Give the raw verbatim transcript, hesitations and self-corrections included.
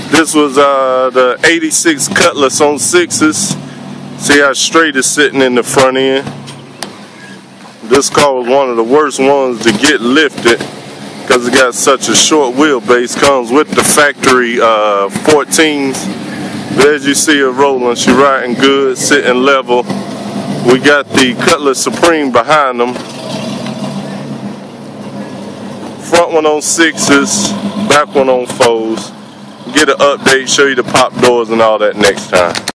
This was uh, the eighty-six Cutlass on sixes. See how straight it's sitting in the front end. This car was one of the worst ones to get lifted because it got such a short wheelbase. Comes with the factory uh, fourteens. But as you see her rolling, she riding good, sitting level. We got the Cutlass Supreme behind them. Front one on sixes, back one on fours. Get an update, show you the pop doors and all that next time.